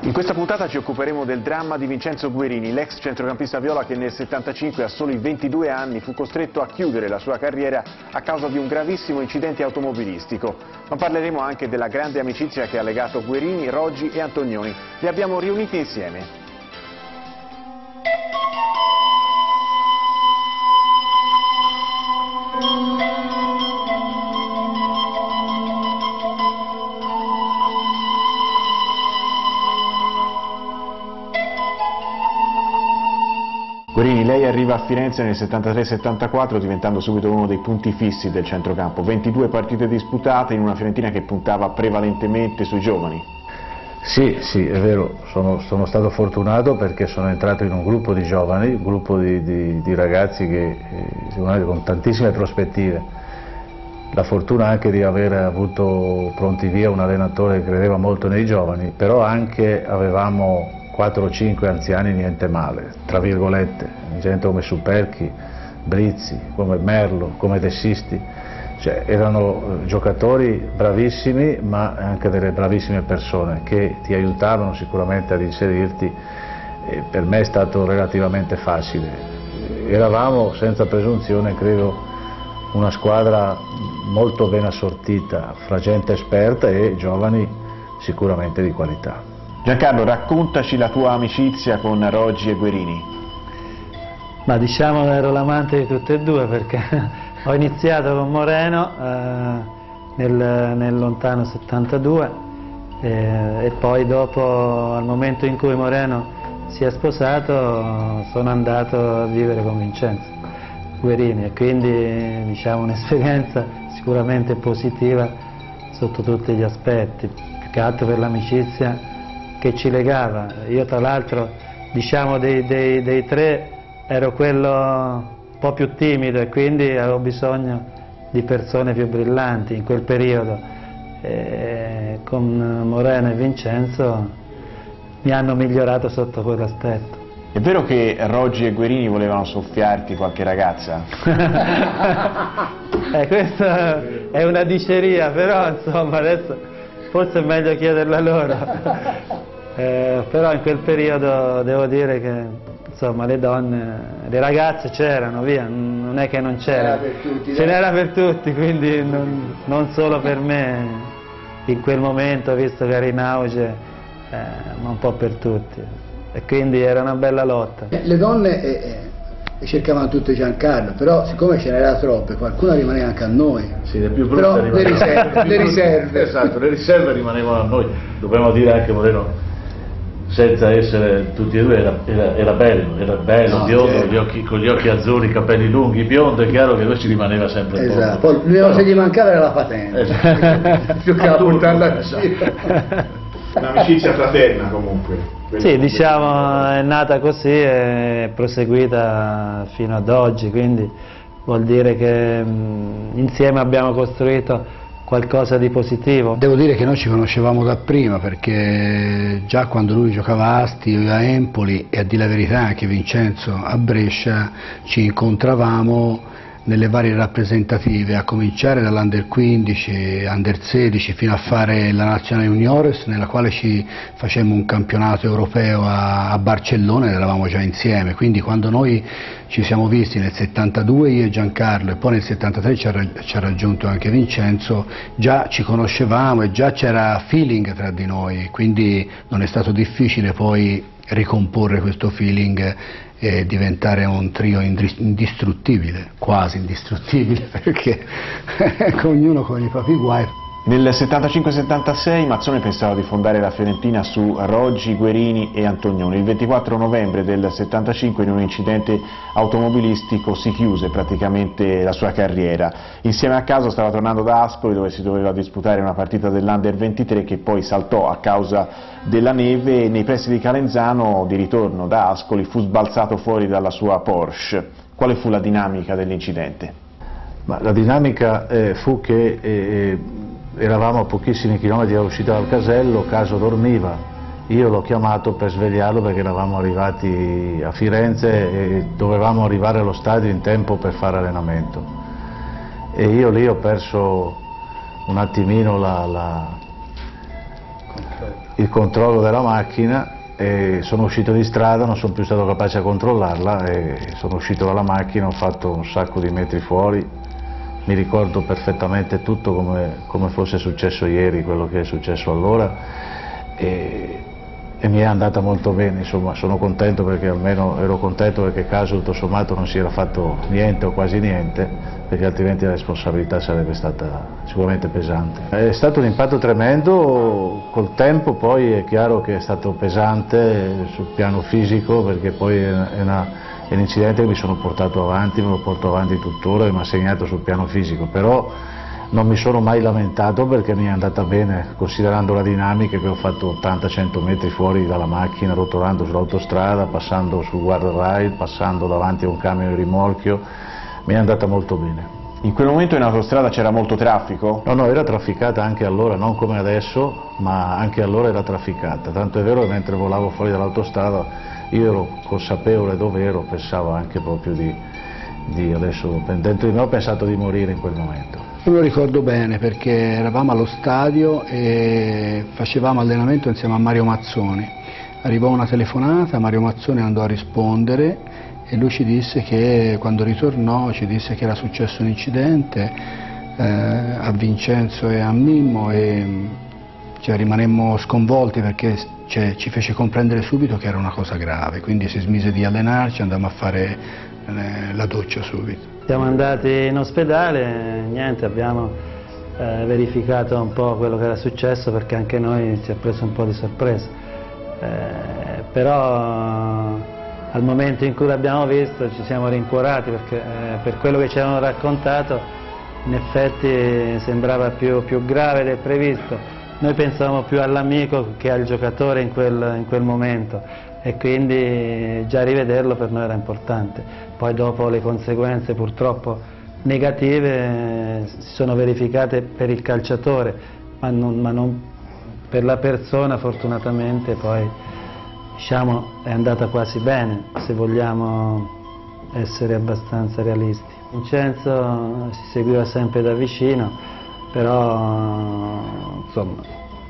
In questa puntata ci occuperemo del dramma di Vincenzo Guerini, l'ex centrocampista viola che nel 75 a soli 22 anni fu costretto a chiudere la sua carriera a causa di un gravissimo incidente automobilistico. Ma parleremo anche della grande amicizia che ha legato Guerini, Roggi e Antonioni. Li abbiamo riuniti insieme. Guerini, lei arriva a Firenze nel 73-74 diventando subito uno dei punti fissi del centrocampo, 22 partite disputate in una Fiorentina che puntava prevalentemente sui giovani. Sì, è vero, sono stato fortunato perché sono entrato in un gruppo di giovani, un gruppo di ragazzi che con tantissime prospettive. La fortuna anche di aver avuto pronti via un allenatore che credeva molto nei giovani, però anche avevamo 4 o 5 anziani niente male, tra virgolette, gente come Superchi, Brizzi, come Merlo, come Tessisti, cioè erano giocatori bravissimi ma anche delle bravissime persone che ti aiutavano sicuramente ad inserirti e per me è stato relativamente facile. Eravamo senza presunzione credo una squadra molto ben assortita fra gente esperta e giovani sicuramente di qualità. Giancarlo, raccontaci la tua amicizia con Roggi e Guerini. Ma diciamo che ero l'amante di tutte e due perché ho iniziato con Moreno nel lontano 72 e poi dopo, al momento in cui Moreno si è sposato, sono andato a vivere con Vincenzo Guerini e quindi diciamo un'esperienza sicuramente positiva sotto tutti gli aspetti, più che altro per l'amicizia che ci legava. Io tra l'altro diciamo dei tre ero quello un po' più timido e quindi avevo bisogno di persone più brillanti in quel periodo e con Moreno e Vincenzo mi hanno migliorato sotto quell'aspetto. È vero che Roggi e Guerini volevano soffiarti qualche ragazza? Questa è una diceria, però insomma adesso forse è meglio chiederla loro. Però in quel periodo devo dire che insomma le donne, le ragazze c'erano, via, non è che non c'erano, ce n'era per tutti, quindi non solo per me in quel momento, visto che era in auge, ma un po' per tutti, e quindi era una bella lotta. Le donne cercavano tutte Giancarlo, però siccome ce n'era troppe, qualcuna rimaneva anche a noi. Sì, le più brutte però rimanevano. le riserve. Esatto, le riserve rimanevano a noi, dobbiamo dire anche Moreno. Senza essere tutti e due, era bello, no, biondo, con gli occhi azzurri, i capelli lunghi, biondo, è chiaro che lui ci rimaneva sempre esatto. Poi l'unica se gli mancava era la patente, esatto. Più che la portarla a giro. Un'amicizia fraterna comunque. Sì, diciamo è nata così e proseguita fino ad oggi, quindi vuol dire che insieme abbiamo costruito qualcosa di positivo. Devo dire che noi ci conoscevamo da prima perché già quando lui giocava a Asti, io a Empoli e a dire la verità anche Vincenzo a Brescia ci incontravamo nelle varie rappresentative, a cominciare dall'Under 15, Under 16 fino a fare la Nazionale Juniores nella quale ci facemmo un campionato europeo a Barcellona ed eravamo già insieme, quindi quando noi ci siamo visti nel 72 io e Giancarlo e poi nel 73 ci ha raggiunto anche Vincenzo, già ci conoscevamo e già c'era feeling tra di noi, quindi non è stato difficile poi ricomporre questo feeling e diventare un trio indistruttibile, quasi indistruttibile, perché ognuno con i propri guai. Nel 75-76 Mazzone pensava di fondare la Fiorentina su Roggi, Guerini e Antonioni. Il 24 novembre del 75 in un incidente automobilistico si chiuse praticamente la sua carriera. Insieme a casa stava tornando da Ascoli dove si doveva disputare una partita dell'Under 23 che poi saltò a causa della neve e nei pressi di Calenzano di ritorno da Ascoli fu sbalzato fuori dalla sua Porsche. Quale fu la dinamica dell'incidente? Ma la dinamica fu che eravamo a pochissimi chilometri dall'uscita dal casello, Caso dormiva, io l'ho chiamato per svegliarlo perché eravamo arrivati a Firenze e dovevamo arrivare allo stadio in tempo per fare allenamento e io lì ho perso un attimino il controllo della macchina, e sono uscito di strada, non sono più stato capace a controllarla e sono uscito dalla macchina, ho fatto un sacco di metri fuori, mi ricordo perfettamente tutto come fosse successo ieri, quello che è successo allora, e mi è andata molto bene, insomma sono contento perché almeno ero contento perché caso tutto sommato non si era fatto niente o quasi niente, perché altrimenti la responsabilità sarebbe stata sicuramente pesante. È stato un impatto tremendo, col tempo poi è chiaro che è stato pesante sul piano fisico, perché poi è un incidente che mi sono portato avanti, me lo porto avanti tuttora e mi ha segnato sul piano fisico, però non mi sono mai lamentato perché mi è andata bene, considerando la dinamica che ho fatto 80-100 metri fuori dalla macchina, rotolando sull'autostrada, passando sul guardrail, passando davanti a un camion di rimorchio, mi è andata molto bene. In quel momento in autostrada c'era molto traffico? No, era trafficata anche allora, non come adesso, ma anche allora era trafficata, tanto è vero che mentre volavo fuori dall'autostrada io ero consapevole dove ero, pensavo anche proprio adesso dentro di me ho pensato di morire in quel momento. Io me lo ricordo bene perché eravamo allo stadio e facevamo allenamento insieme a Mario Mazzoni. Arrivò una telefonata, Mario Mazzoni andò a rispondere e lui ci disse che quando ritornò ci disse che era successo un incidente a Vincenzo e a Mimmo e rimanemmo sconvolti perché ci fece comprendere subito che era una cosa grave, quindi si smise di allenarci, andammo a fare la doccia subito. Siamo andati in ospedale, niente, abbiamo verificato un po' quello che era successo perché anche noi ci ha preso un po' di sorpresa, però al momento in cui l'abbiamo visto ci siamo rincuorati perché per quello che ci avevano raccontato in effetti sembrava più grave del previsto. Noi pensavamo più all'amico che al giocatore in quel momento e quindi già rivederlo per noi era importante. Poi dopo le conseguenze purtroppo negative si sono verificate per il calciatore, ma non per la persona fortunatamente poi diciamo, è andata quasi bene, se vogliamo essere abbastanza realisti. Vincenzo si seguiva sempre da vicino, però insomma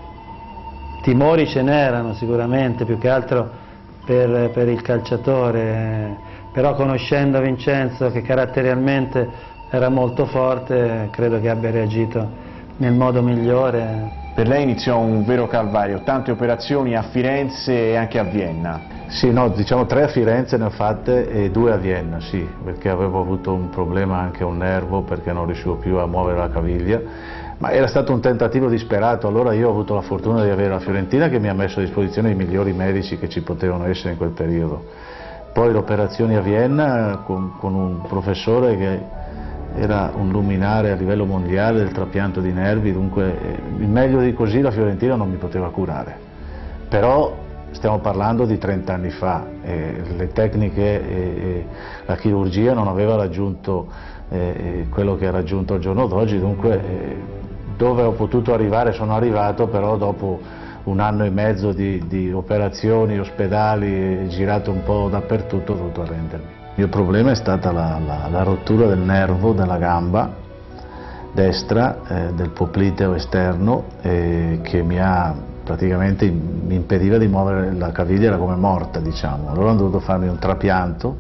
timori ce n'erano sicuramente, più che altro per il calciatore, però conoscendo Vincenzo che caratterialmente era molto forte, credo che abbia reagito nel modo migliore. Per lei iniziò un vero calvario, tante operazioni a Firenze e anche a Vienna. Sì, no, diciamo 3 a Firenze ne ho fatte e 2 a Vienna, sì, perché avevo avuto un problema anche a un nervo, perché non riuscivo più a muovere la caviglia, ma era stato un tentativo disperato. Allora io ho avuto la fortuna di avere la Fiorentina che mi ha messo a disposizione i migliori medici che ci potevano essere in quel periodo. Poi le operazioni a Vienna con un professore che era un luminare a livello mondiale del trapianto di nervi, dunque meglio di così la Fiorentina non mi poteva curare. Però stiamo parlando di 30 anni fa, le tecniche e la chirurgia non aveva raggiunto quello che ha raggiunto al giorno d'oggi, dunque dove ho potuto arrivare sono arrivato, però dopo 1 anno e mezzo di operazioni, ospedali, girato un po' dappertutto, ho dovuto arrendermi. Il mio problema è stata la rottura del nervo della gamba destra, del popliteo esterno, che praticamente mi impediva di muovere la caviglia, era come morta, diciamo. Allora ho dovuto farmi un trapianto,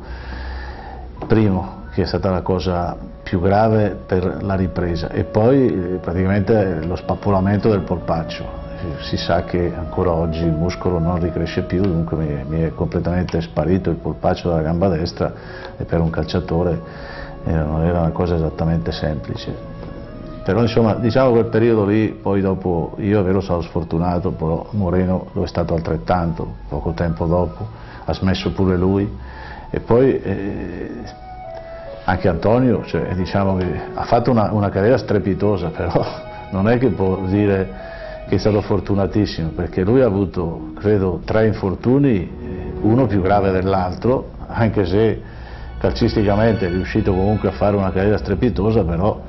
primo, che è stata la cosa più grave per la ripresa, e poi praticamente lo spappolamento del polpaccio. Si sa che ancora oggi il muscolo non ricresce più, dunque mi è completamente sparito il polpaccio della gamba destra e per un calciatore non era una cosa esattamente semplice. Però insomma, diciamo quel periodo lì, poi dopo io ero stato sfortunato, però Moreno lo è stato altrettanto, poco tempo dopo, ha smesso pure lui, e poi anche Antonio, diciamo che ha fatto una carriera strepitosa, però non è che può dire che è stato fortunatissimo, perché lui ha avuto, credo, 3 infortuni, uno più grave dell'altro, anche se calcisticamente è riuscito comunque a fare una carriera strepitosa, però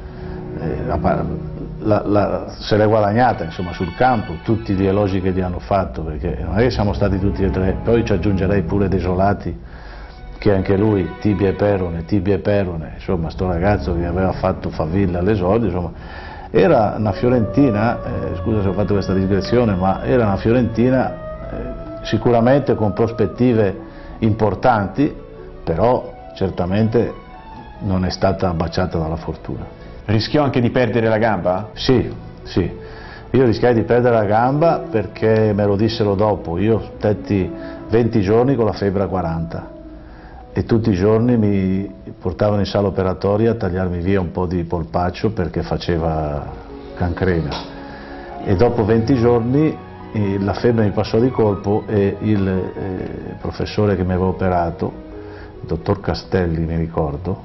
se l'è guadagnata, insomma, sul campo, tutti gli elogi che gli hanno fatto, perché non è che siamo stati tutti e 3, poi ci aggiungerei pure Desolati, che anche lui, tibia e perone, insomma, sto ragazzo che aveva fatto faville all'esordio, insomma, Era una Fiorentina, scusa se ho fatto questa digressione, ma era una Fiorentina sicuramente con prospettive importanti, però certamente non è stata baciata dalla fortuna. Rischiò anche di perdere la gamba? Sì, sì. Io rischiai di perdere la gamba perché me lo dissero dopo. Io stetti 20 giorni con la febbre a 40 e tutti i giorni mi portavano in sala operatoria a tagliarmi via un po' di polpaccio perché faceva cancrena. E dopo 20 giorni la febbre mi passò di colpo e il professore che mi aveva operato, il dottor Castelli mi ricordo,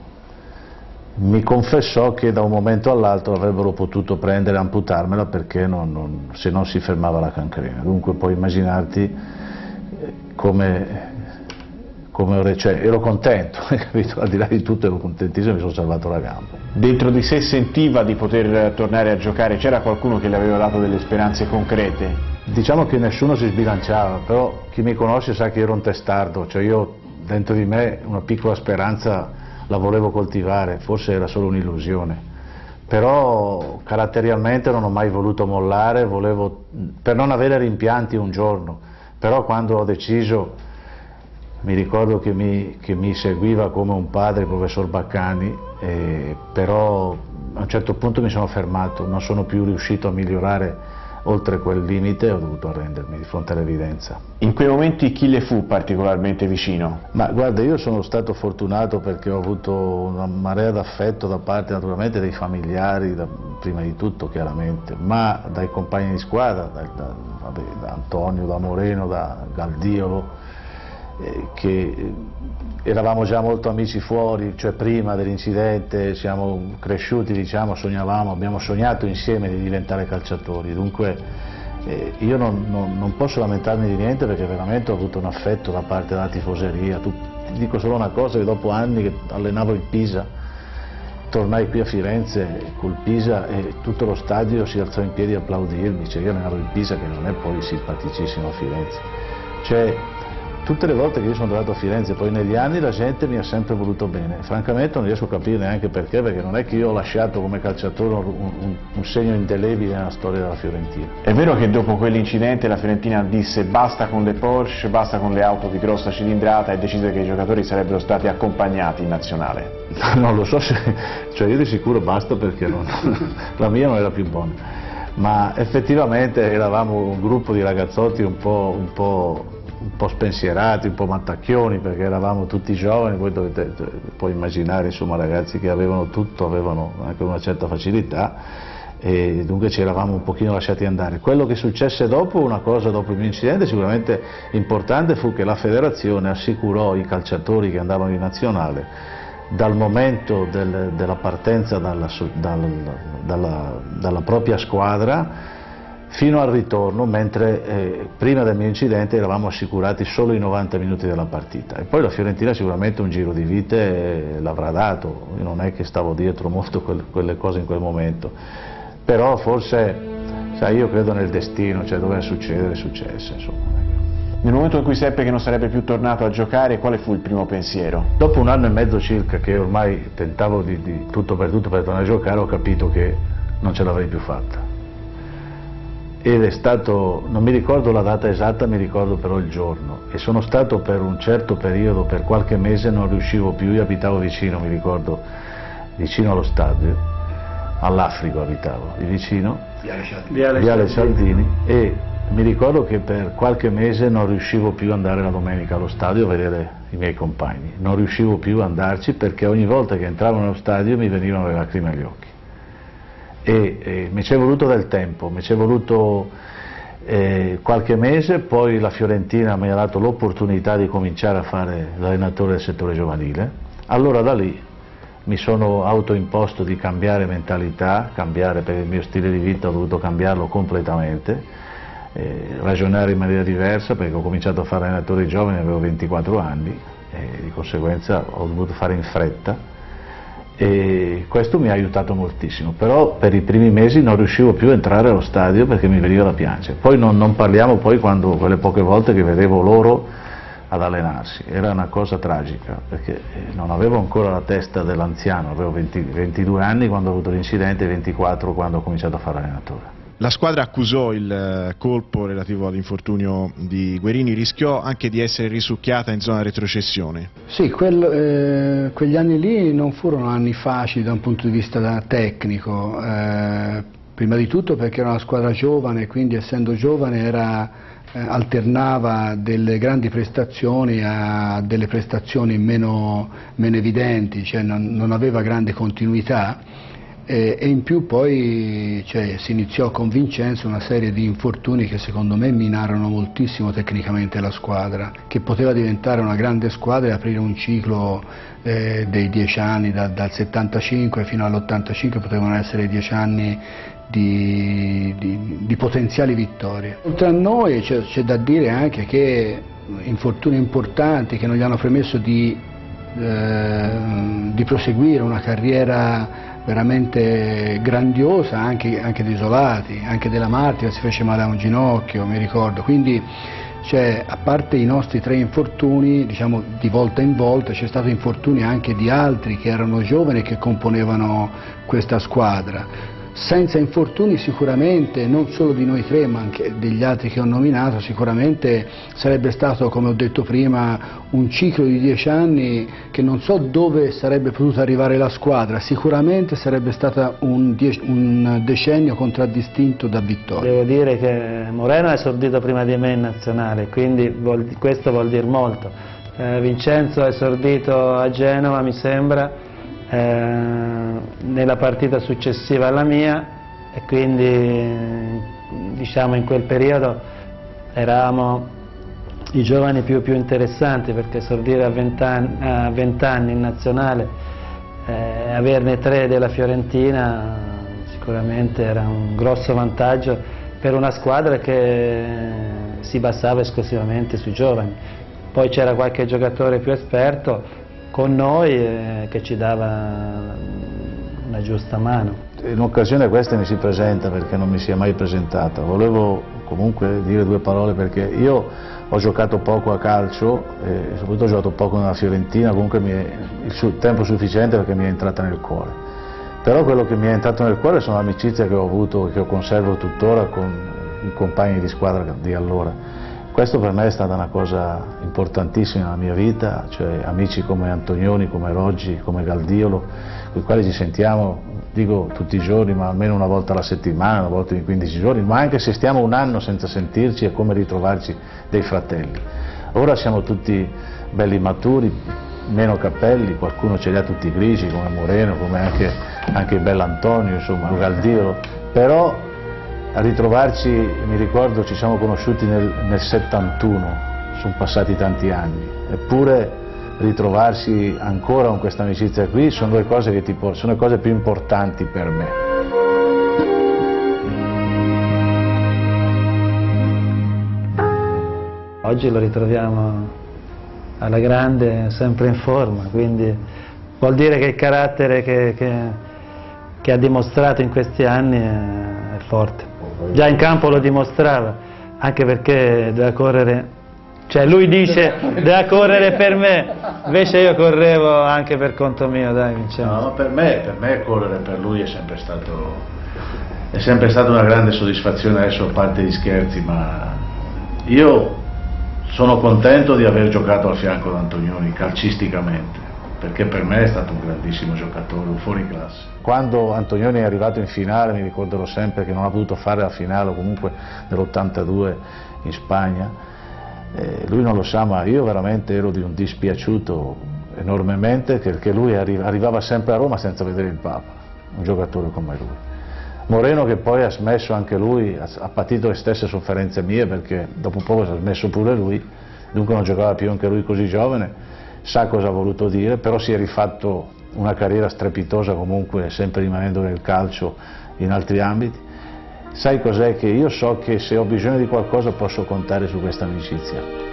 mi confessò che da un momento all'altro avrebbero potuto prendere e amputarmela perché se non si fermava la cancrena. Dunque puoi immaginarti come ero contento, capito? Al di là di tutto ero contentissimo, mi sono salvato la gamba. Dentro di sé sentiva di poter tornare a giocare? C'era qualcuno che le aveva dato delle speranze concrete? Diciamo che nessuno si sbilanciava, però chi mi conosce sa che ero un testardo, cioè io dentro di me una piccola speranza la volevo coltivare, forse era solo un'illusione, però caratterialmente non ho mai voluto mollare, per non avere rimpianti un giorno, però quando ho deciso, mi ricordo che mi seguiva come un padre il professor Baccani, però a un certo punto mi sono fermato, non sono più riuscito a migliorare oltre quel limite e ho dovuto arrendermi di fronte all'evidenza. In quei momenti chi le fu particolarmente vicino? Ma guarda, io sono stato fortunato perché ho avuto una marea d'affetto da parte naturalmente dei familiari, prima di tutto chiaramente, ma dai compagni di squadra, da Antonio, da Moreno, da Galdiolo, che eravamo già molto amici fuori, cioè prima dell'incidente siamo cresciuti, diciamo, abbiamo sognato insieme di diventare calciatori, dunque io non posso lamentarmi di niente perché veramente ho avuto un affetto da parte della tifoseria. Ti dico solo una cosa, che dopo anni che allenavo il Pisa, tornai qui a Firenze col Pisa e tutto lo stadio si alzò in piedi a applaudirmi, cioè io allenavo il Pisa che non è poi simpaticissimo a Firenze. Cioè, tutte le volte che io sono andato a Firenze, poi negli anni la gente mi ha sempre voluto bene, francamente non riesco a capire neanche perché non è che io ho lasciato come calciatore un segno indelebile nella storia della Fiorentina. È vero che dopo quell'incidente la Fiorentina disse basta con le Porsche, basta con le auto di grossa cilindrata e decise che i giocatori sarebbero stati accompagnati in nazionale? Non lo so cioè io di sicuro basta perché la mia non era più buona, ma effettivamente eravamo un gruppo di ragazzotti un po' spensierati, un po' mattacchioni perché eravamo tutti giovani, poi puoi immaginare insomma ragazzi che avevano tutto, avevano anche una certa facilità e dunque ci eravamo un pochino lasciati andare. Quello che successe dopo, una cosa dopo il mio incidente sicuramente importante fu che la federazione assicurò i calciatori che andavano in nazionale dal momento della partenza dalla propria squadra fino al ritorno, mentre prima del mio incidente eravamo assicurati solo i 90 minuti della partita. E poi la Fiorentina sicuramente un giro di vite l'avrà dato, io non è che stavo dietro molto quelle cose in quel momento, però forse, sai, io credo nel destino, cioè doveva succedere, è successo, insomma. Nel momento in cui seppe che non sarebbe più tornato a giocare, quale fu il primo pensiero? Dopo un anno e mezzo circa che ormai tentavo di tutto per tornare a giocare, ho capito che non ce l'avrei più fatta. Ed è stato, non mi ricordo la data esatta, mi ricordo però il giorno, e sono stato per un certo periodo, per qualche mese non riuscivo più, io abitavo vicino, mi ricordo, vicino allo stadio, all'Africo abitavo, di vicino, Viale Cialdini, e mi ricordo che per qualche mese non riuscivo più ad andare la domenica allo stadio a vedere i miei compagni, non riuscivo più ad andarci perché ogni volta che entravo nello stadio mi venivano le lacrime agli occhi. E mi ci è voluto del tempo, mi ci è voluto qualche mese, poi la Fiorentina mi ha dato l'opportunità di cominciare a fare l'allenatore del settore giovanile, allora da lì mi sono autoimposto di cambiare mentalità, cambiare per il mio stile di vita, ho dovuto cambiarlo completamente, ragionare in maniera diversa perché ho cominciato a fare allenatore giovane, avevo 24 anni e di conseguenza ho dovuto fare in fretta. E questo mi ha aiutato moltissimo, però per i primi mesi non riuscivo più a entrare allo stadio perché mi veniva da piangere. Poi non parliamo poi quando quelle poche volte che vedevo loro ad allenarsi. Era una cosa tragica, perché non avevo ancora la testa dell'anziano, avevo 22 anni quando ho avuto l'incidente e 24 quando ho cominciato a fare allenatore. La squadra accusò il colpo relativo all'infortunio di Guerini, rischiò anche di essere risucchiata in zona retrocessione. Sì, quegli anni lì non furono anni facili da un punto di vista tecnico, prima di tutto perché era una squadra giovane, quindi essendo giovane alternava delle grandi prestazioni a delle prestazioni meno evidenti, cioè non aveva grande continuità. E in più poi si iniziò con Vincenzo una serie di infortuni che secondo me minarono moltissimo tecnicamente la squadra, che poteva diventare una grande squadra e aprire un ciclo dei 10 anni, dal 75 fino all'85 potevano essere 10 anni di potenziali vittorie. Oltre a noi c'è da dire anche che infortuni importanti che non gli hanno permesso di proseguire una carriera veramente grandiosa, anche di Isolati, anche della Marti che si fece male a un ginocchio, mi ricordo, quindi a parte i nostri 3 infortuni, diciamo di volta in volta, c'è stato infortuni anche di altri che erano giovani e che componevano questa squadra. Senza infortuni sicuramente, non solo di noi 3 ma anche degli altri che ho nominato, sicuramente sarebbe stato, come ho detto prima, un ciclo di 10 anni che non so dove sarebbe potuta arrivare la squadra, sicuramente sarebbe stato un decennio contraddistinto da vittorie. Devo dire che Moreno è esordito prima di me in nazionale, quindi questo vuol dire molto. Vincenzo è esordito a Genova, mi sembra, nella partita successiva alla mia, e quindi diciamo in quel periodo eravamo i giovani più interessanti, perché esordire a 20 anni in nazionale e averne 3 della Fiorentina sicuramente era un grosso vantaggio per una squadra che si basava esclusivamente sui giovani. Poi c'era qualche giocatore più esperto con noi che ci dava una giusta mano. In occasione questa mi si presenta perché non mi si è mai presentata. Volevo comunque dire 2 parole perché io ho giocato poco a calcio e soprattutto ho giocato poco nella Fiorentina, comunque il tempo sufficiente perché mi è entrata nel cuore. Però quello che mi è entrato nel cuore sono l'amicizia che ho avuto e che conservo tuttora con i compagni di squadra di allora. Questo per me è stata una cosa importantissima nella mia vita, cioè amici come Antonioni, come Roggi, come Galdiolo, con i quali ci sentiamo, dico tutti i giorni, ma almeno una volta alla settimana, una volta in 15 giorni, ma anche se stiamo un anno senza sentirci è come ritrovarci dei fratelli. Ora siamo tutti belli maturi, meno capelli, qualcuno ce li ha tutti grigi come Moreno, come anche il bell'Antonio, insomma, Galdiolo, però a ritrovarci, mi ricordo, ci siamo conosciuti nel 71, sono passati tanti anni, eppure ritrovarsi ancora con questa amicizia qui sono 2 cose sono le cose più importanti per me. Oggi lo ritroviamo alla grande, sempre in forma, quindi vuol dire che il carattere che ha dimostrato in questi anni è forte. Già in campo lo dimostrava, anche perché doveva correre, cioè lui dice doveva correre per me, invece io correvo anche per conto mio, dai Vincenzo. No, per me correre per lui è sempre stata una grande soddisfazione, adesso a parte gli scherzi, ma io sono contento di aver giocato al fianco di Antonioni calcisticamente, perché per me è stato un grandissimo giocatore, un fuoriclasse. Quando Antonioni è arrivato in finale, mi ricorderò sempre che non ha potuto fare la finale, o comunque nell'82 in Spagna, lui non lo sa, ma io veramente ero di un dispiaciuto enormemente, perché lui arrivava sempre a Roma senza vedere il Papa, un giocatore come lui. Moreno, che poi ha smesso anche lui, ha patito le stesse sofferenze mie, perché dopo poco si è smesso pure lui, dunque non giocava più anche lui così giovane, sa cosa ha voluto dire, però si è rifatto una carriera strepitosa comunque, sempre rimanendo nel calcio in altri ambiti. Sai cos'è? Che io so che se ho bisogno di qualcosa posso contare su questa amicizia.